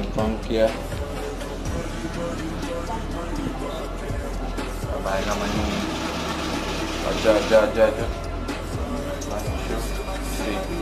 funky ya. Baik namanya. Aja. 1, 2, 3.